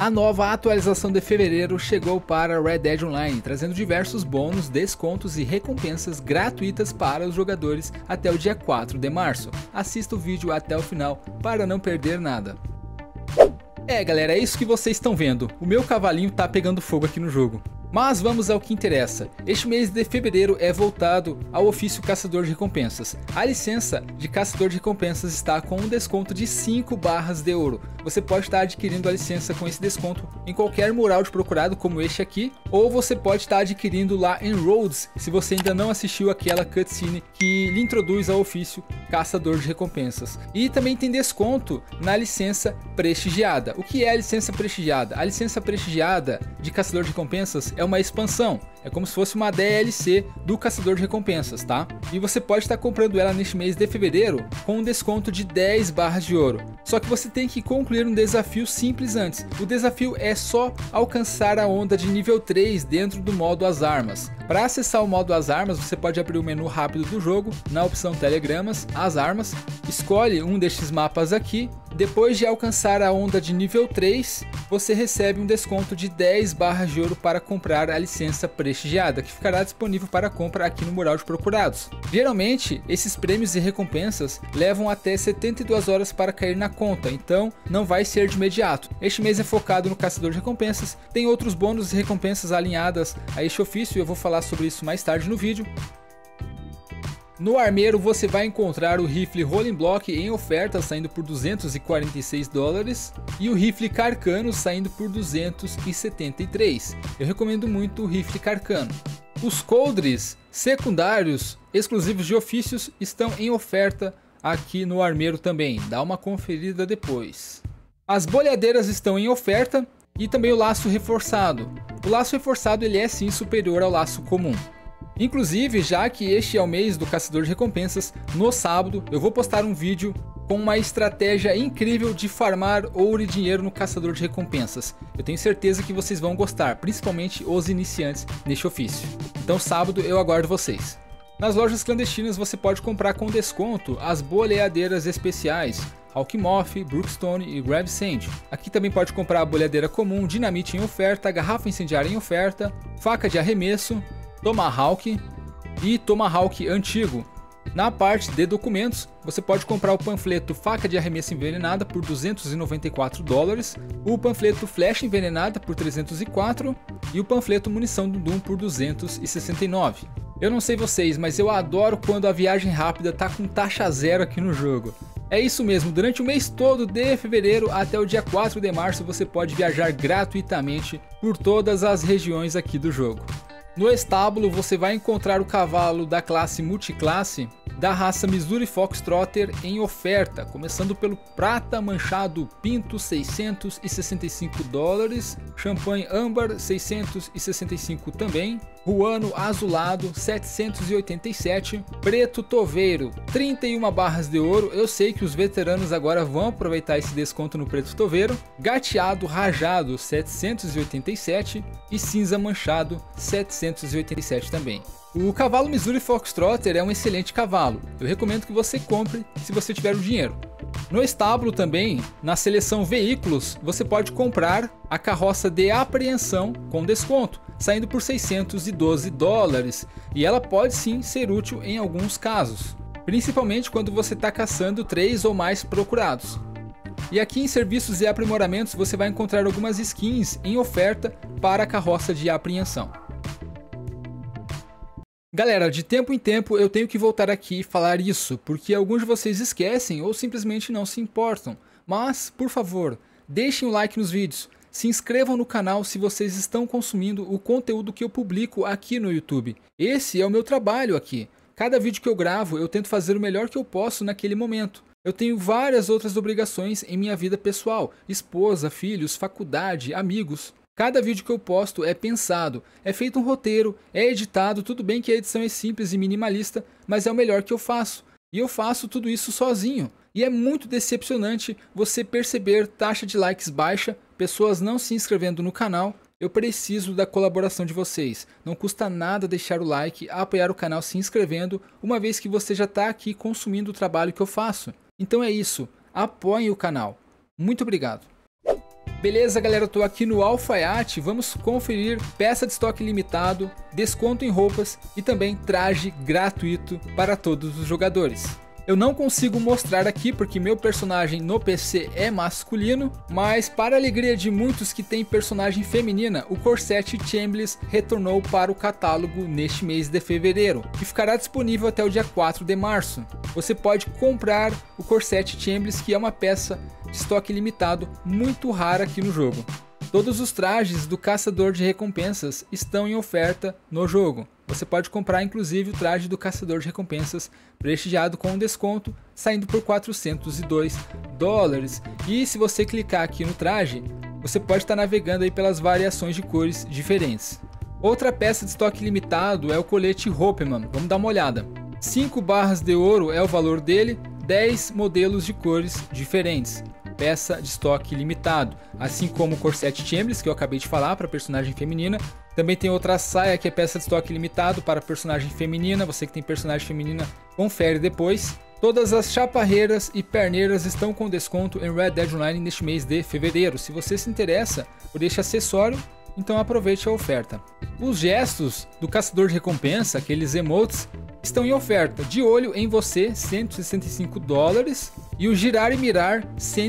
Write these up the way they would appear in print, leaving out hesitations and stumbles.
A nova atualização de fevereiro chegou para Red Dead Online, trazendo diversos bônus, descontos e recompensas gratuitas para os jogadores até o dia 4 de março. Assista o vídeo até o final para não perder nada. Galera, é isso que vocês estão vendo. O meu cavalinho tá pegando fogo aqui no jogo. Mas vamos ao que interessa. Este mês de fevereiro é voltado ao ofício Caçador de Recompensas. A licença de Caçador de Recompensas está com um desconto de 5 barras de ouro. Você pode estar adquirindo a licença com esse desconto em qualquer mural de procurado como este aqui, ou você pode estar adquirindo lá em Rhodes, se você ainda não assistiu aquela cutscene que lhe introduz ao ofício Caçador de Recompensas. E também tem desconto na licença prestigiada. O que é a licença prestigiada? A licença prestigiada de Caçador de Recompensas é uma expansão, é como se fosse uma DLC do Caçador de Recompensas, tá? E você pode estar comprando ela neste mês de fevereiro com um desconto de 10 barras de ouro. Só que você tem que concluir um desafio simples antes. O desafio é só alcançar a onda de nível 3 dentro do modo As Armas. Para acessar o modo As Armas, você pode abrir o menu rápido do jogo, na opção Telegramas, As Armas, escolhe um destes mapas aqui. Depois de alcançar a onda de nível 3, você recebe um desconto de 10 barras de ouro para comprar a licença prestigiada, que ficará disponível para compra aqui no mural de procurados. Geralmente, esses prêmios e recompensas levam até 72 horas para cair na conta, então não vai ser de imediato. Este mês é focado no Caçador de Recompensas, tem outros bônus e recompensas alinhadas a este ofício e eu vou falar sobre isso mais tarde no vídeo. No armeiro você vai encontrar o rifle Rolling Block em oferta saindo por 246 dólares e o rifle Carcano saindo por 273. Eu recomendo muito o rifle Carcano. Os coldres secundários exclusivos de ofícios estão em oferta aqui no armeiro também, dá uma conferida depois. As boleadeiras estão em oferta e também o laço reforçado. O laço reforçado ele é sim superior ao laço comum. Inclusive, já que este é o mês do Caçador de Recompensas, no sábado eu vou postar um vídeo com uma estratégia incrível de farmar ouro e dinheiro no Caçador de Recompensas. Eu tenho certeza que vocês vão gostar, principalmente os iniciantes neste ofício. Então sábado eu aguardo vocês. Nas lojas clandestinas você pode comprar com desconto as boleadeiras especiais Hawkmoth, Brookstone e Gravesend. Aqui também pode comprar a boleadeira comum, dinamite em oferta, garrafa incendiária em oferta, faca de arremesso, Tomahawk e Tomahawk antigo. Na parte de documentos, você pode comprar o panfleto Faca de Arremesso Envenenada por 294 dólares, o panfleto Flecha Envenenada por 304 e o panfleto Munição do Doom por 269. Eu não sei vocês, mas eu adoro quando a viagem rápida tá com taxa zero aqui no jogo. É isso mesmo, durante o mês todo de fevereiro até o dia 4 de março você pode viajar gratuitamente por todas as regiões aqui do jogo. No estábulo você vai encontrar o cavalo da classe multiclasse da raça Missouri Foxtrotter em oferta, começando pelo Prata Manchado Pinto 665 dólares, Champanhe Âmbar 665 também, Ruano Azulado 787, Preto Toveiro 31 barras de ouro. Eu sei que os veteranos agora vão aproveitar esse desconto no Preto Toveiro, Gateado Rajado 787 e Cinza Manchado 787 também. O cavalo Missouri Foxtrotter é um excelente cavalo, eu recomendo que você compre se você tiver o dinheiro. No estábulo também, na seleção veículos, você pode comprar a carroça de apreensão com desconto, saindo por 612 dólares, e ela pode sim ser útil em alguns casos, principalmente quando você está caçando 3 ou mais procurados. E aqui em serviços e aprimoramentos você vai encontrar algumas skins em oferta para a carroça de apreensão. Galera, de tempo em tempo eu tenho que voltar aqui e falar isso, porque alguns de vocês esquecem ou simplesmente não se importam. Mas, por favor, deixem o like nos vídeos, se inscrevam no canal se vocês estão consumindo o conteúdo que eu publico aqui no YouTube. Esse é o meu trabalho aqui. Cada vídeo que eu gravo eu tento fazer o melhor que eu posso naquele momento. Eu tenho várias outras obrigações em minha vida pessoal, esposa, filhos, faculdade, amigos. Cada vídeo que eu posto é pensado, é feito um roteiro, é editado, tudo bem que a edição é simples e minimalista, mas é o melhor que eu faço. E eu faço tudo isso sozinho. E é muito decepcionante você perceber taxa de likes baixa, pessoas não se inscrevendo no canal. Eu preciso da colaboração de vocês. Não custa nada deixar o like, apoiar o canal se inscrevendo, uma vez que você já está aqui consumindo o trabalho que eu faço. Então é isso, apoiem o canal. Muito obrigado. Beleza, galera, eu tô aqui no Alfaiate, vamos conferir peça de estoque limitado, desconto em roupas e também traje gratuito para todos os jogadores. Eu não consigo mostrar aqui porque meu personagem no PC é masculino, mas para a alegria de muitos que tem personagem feminina, o Corset Chambliss retornou para o catálogo neste mês de fevereiro e ficará disponível até o dia 4 de março. Você pode comprar o Corset Chambliss, que é uma peça de estoque limitado muito rara aqui no jogo. Todos os trajes do Caçador de Recompensas estão em oferta no jogo. Você pode comprar inclusive o traje do Caçador de Recompensas prestigiado com desconto, saindo por $402. E se você clicar aqui no traje, você pode estar navegando aí pelas variações de cores diferentes. Outra peça de estoque limitado é o colete Ropeman. Vamos dar uma olhada. 5 barras de ouro é o valor dele, 10 modelos de cores diferentes. Peça de estoque limitado, assim como o Corset Chambliss, que eu acabei de falar, para personagem feminina. Também tem outra saia que é peça de estoque limitado para personagem feminina. Você que tem personagem feminina, confere depois. Todas as chaparreiras e perneiras estão com desconto em Red Dead Online neste mês de fevereiro. Se você se interessa por este acessório, então aproveite a oferta. Os gestos do Caçador de Recompensa, aqueles emotes, estão em oferta. De olho em você, $165, e o girar e mirar,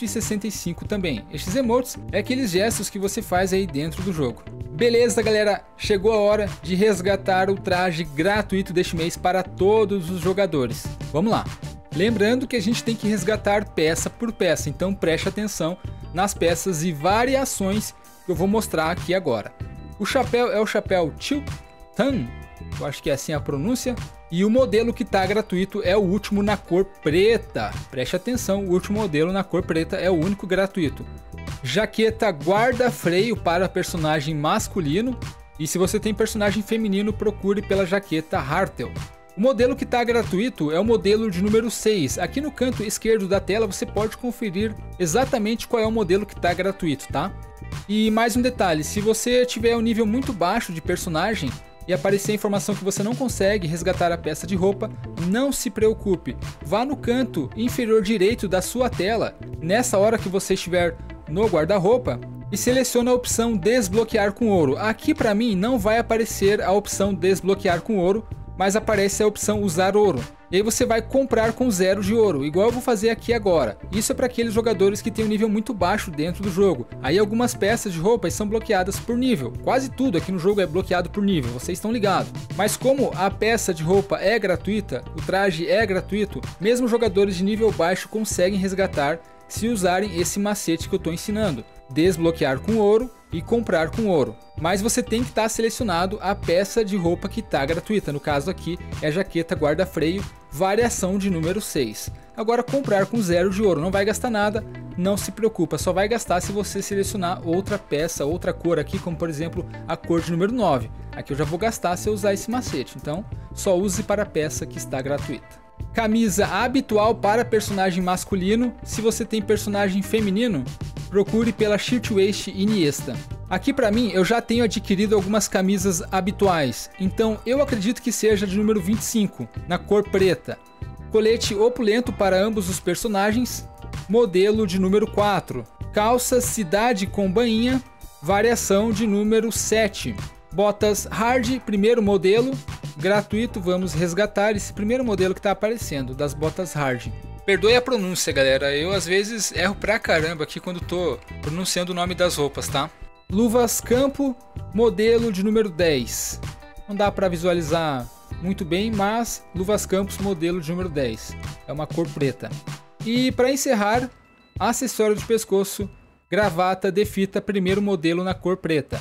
165 também. Estes emotes é aqueles gestos que você faz aí dentro do jogo. Beleza, galera, chegou a hora de resgatar o traje gratuito deste mês para todos os jogadores. Vamos lá. Lembrando que a gente tem que resgatar peça por peça, então preste atenção nas peças e variações que eu vou mostrar aqui agora. O chapéu é o chapéu Tiltan, eu acho que é assim a pronúncia. E o modelo que está gratuito é o último na cor preta. Preste atenção, o último modelo na cor preta é o único gratuito. Jaqueta guarda-freio para personagem masculino. E se você tem personagem feminino, procure pela jaqueta Hartel. O modelo que está gratuito é o modelo de número 6. Aqui no canto esquerdo da tela você pode conferir exatamente qual é o modelo que está gratuito, tá? E mais um detalhe, se você tiver um nível muito baixo de personagem e aparecer a informação que você não consegue resgatar a peça de roupa, não se preocupe. Vá no canto inferior direito da sua tela, nessa hora que você estiver no guarda-roupa, e selecione a opção desbloquear com ouro. Aqui para mim não vai aparecer a opção desbloquear com ouro, mas aparece a opção usar ouro. E aí você vai comprar com 0 de ouro, igual eu vou fazer aqui agora. Isso é para aqueles jogadores que têm um nível muito baixo dentro do jogo. Aí algumas peças de roupas são bloqueadas por nível. Quase tudo aqui no jogo é bloqueado por nível, vocês estão ligados. Mas como a peça de roupa é gratuita, o traje é gratuito, mesmo jogadores de nível baixo conseguem resgatar se usarem esse macete que eu estou ensinando. Desbloquear com ouro e comprar com ouro. Mas você tem que estar selecionado a peça de roupa que está gratuita. No caso aqui é a jaqueta guarda-freio, variação de número 6. Agora comprar com 0 de ouro, não vai gastar nada, não se preocupa, só vai gastar se você selecionar outra peça, outra cor aqui, como por exemplo a cor de número 9. Aqui eu já vou gastar se eu usar esse macete, então só use para a peça que está gratuita. Camisa habitual para personagem masculino. Se você tem personagem feminino, procure pela Shirtwaist Iniesta. Aqui para mim eu já tenho adquirido algumas camisas habituais, então eu acredito que seja de número 25, na cor preta. Colete opulento para ambos os personagens, modelo de número 4. Calça cidade com bainha, variação de número 7. Botas hard, primeiro modelo, gratuito. Vamos resgatar esse primeiro modelo que está aparecendo, das botas hard. Perdoe a pronúncia, galera, eu às vezes erro pra caramba aqui quando tô pronunciando o nome das roupas, tá? Luvas campo, modelo de número 10. Não dá para visualizar muito bem, mas luvas campos, modelo de número 10. É uma cor preta. E para encerrar, acessório de pescoço, gravata de fita, primeiro modelo na cor preta.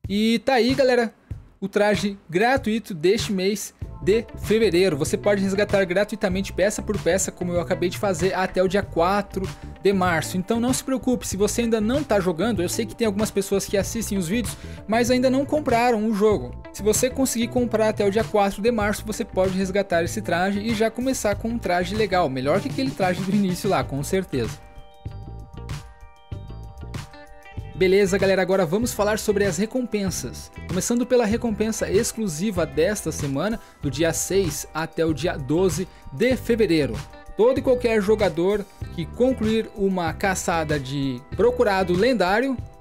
E tá aí, galera, o traje gratuito deste mês de fevereiro. Você pode resgatar gratuitamente peça por peça, como eu acabei de fazer, até o dia 4 de março. Então não se preocupe, se você ainda não está jogando, eu sei que tem algumas pessoas que assistem os vídeos, mas ainda não compraram o jogo. Se você conseguir comprar até o dia 4 de março, você pode resgatar esse traje e já começar com um traje legal, melhor que aquele traje do início lá, com certeza. Beleza, galera, agora vamos falar sobre as recompensas. Começando pela recompensa exclusiva desta semana, do dia 6 até o dia 12 de fevereiro. Todo e qualquer jogador que concluir uma caçada de procurado lendário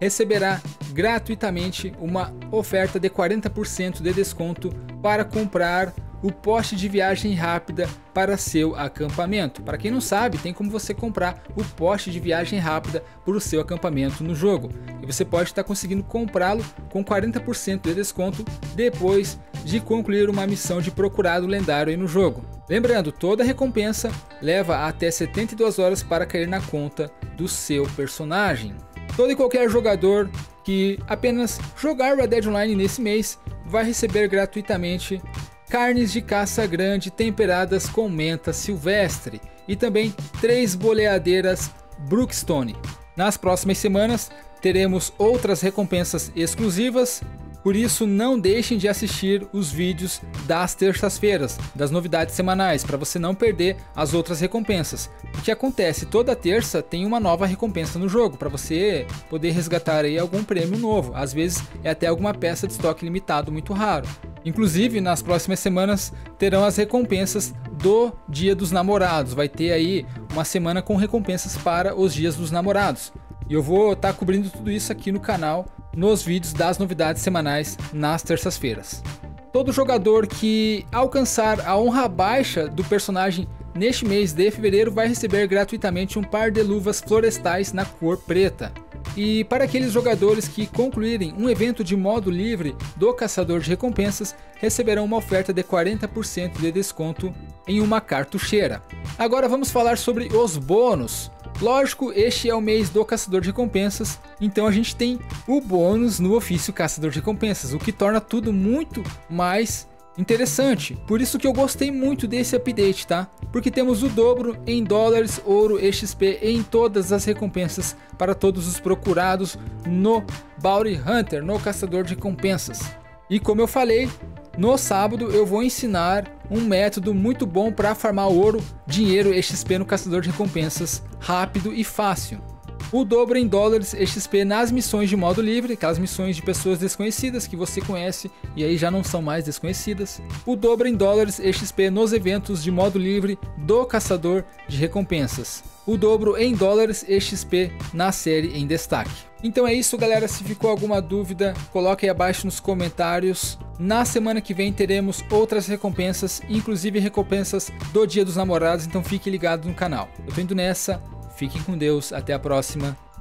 receberá gratuitamente uma oferta de 40% de desconto para comprar o poste de viagem rápida para seu acampamento. Para quem não sabe, tem como você comprar o poste de viagem rápida para o seu acampamento no jogo. E você pode estar conseguindo comprá-lo com 40% de desconto depois de concluir uma missão de procurado lendário aí no jogo. Lembrando, toda recompensa leva até 72 horas para cair na conta do seu personagem. Todo e qualquer jogador que apenas jogar Red Dead Online nesse mês vai receber gratuitamente carnes de caça grande temperadas com menta silvestre e também 3 boleadeiras Brookstone. Nas próximas semanas teremos outras recompensas exclusivas, por isso não deixem de assistir os vídeos das terças-feiras, das novidades semanais, para você não perder as outras recompensas. O que acontece? Toda terça tem uma nova recompensa no jogo, para você poder resgatar aí algum prêmio novo, às vezes é até alguma peça de estoque limitado muito raro. Inclusive, nas próximas semanas terão as recompensas do Dia dos Namorados. Vai ter aí uma semana com recompensas para os Dias dos Namorados. E eu vou estar cobrindo tudo isso aqui no canal, nos vídeos das novidades semanais nas terças-feiras. Todo jogador que alcançar a honra baixa do personagem neste mês de fevereiro vai receber gratuitamente um par de luvas florestais na cor preta. E para aqueles jogadores que concluírem um evento de modo livre do Caçador de Recompensas, receberão uma oferta de 40% de desconto em uma cartucheira. Agora vamos falar sobre os bônus. Lógico, este é o mês do Caçador de Recompensas, então a gente tem o bônus no ofício Caçador de Recompensas, o que torna tudo muito mais interessante. Por isso que eu gostei muito desse update, tá? Porque temos o dobro em dólares, ouro e XP em todas as recompensas para todos os procurados no Bounty Hunter, no Caçador de Recompensas. E como eu falei, no sábado eu vou ensinar um método muito bom para farmar ouro, dinheiro e XP no Caçador de Recompensas rápido e fácil. O dobro em dólares e XP nas missões de modo livre, aquelas missões de pessoas desconhecidas que você conhece e aí já não são mais desconhecidas. O dobro em dólares e XP nos eventos de modo livre do Caçador de Recompensas. O dobro em dólares e XP na série em destaque. Então é isso, galera. Se ficou alguma dúvida, coloque aí abaixo nos comentários. Na semana que vem teremos outras recompensas, inclusive recompensas do Dia dos Namorados, então fique ligado no canal. Eu tô indo nessa. Fiquem com Deus, até a próxima